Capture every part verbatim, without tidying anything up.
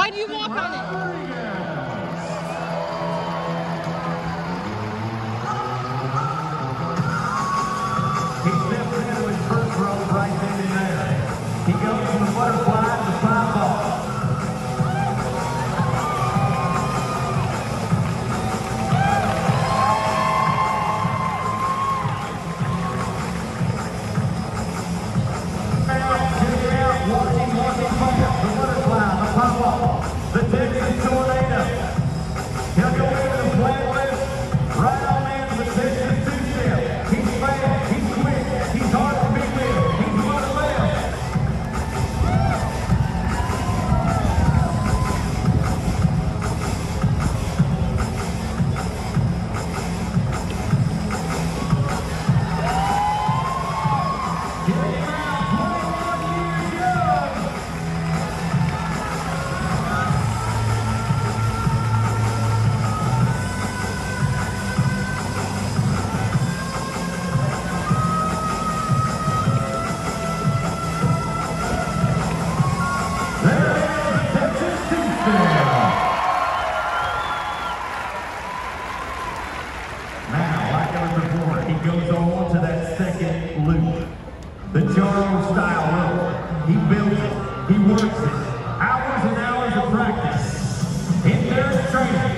Why do you walk on it? He steps into his first rope right then and there. He goes from the butterfly to the five ball. Walking, walking fast, the butterfly, the pop ball, the Texas tornado. He'll go into the flat list, right on into the Texas two-step. He's fast, he's quick, he's hard to beat with, he's one of the best. Goes on to that second loop. The Charles style rope. He builds it. He works it. Hours and hours of practice. Endurance training.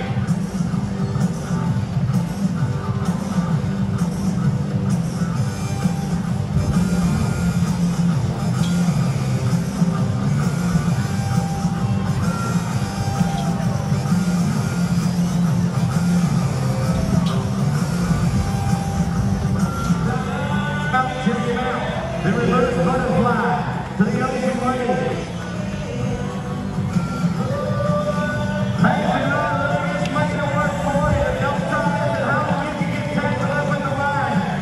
The reverse butterfly to the ocean wave. Passing on the legs, making it work for you. Don't try it at home. You can get tangled up in the line.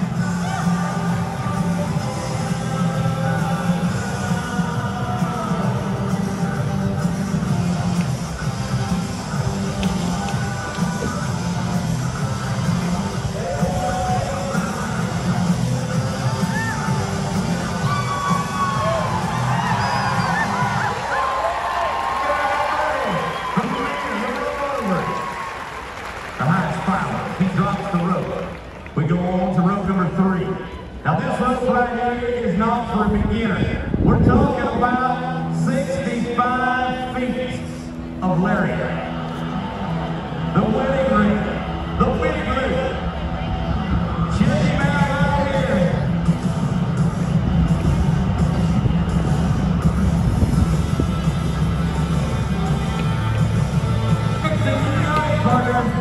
He drops the rope. We go on to rope number three. Now this rope right here is not for a beginner. We're talking about sixty-five feet of lariat. The winning loop. The winning loop. Check him out right here. sixty-five, partner.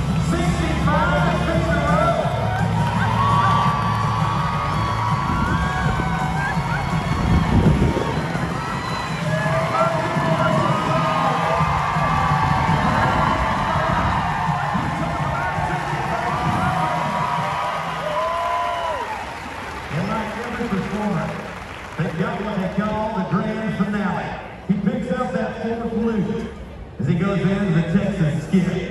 They've got what they call the grand finale. He picks up that fourth loop as he goes into the Texas skip.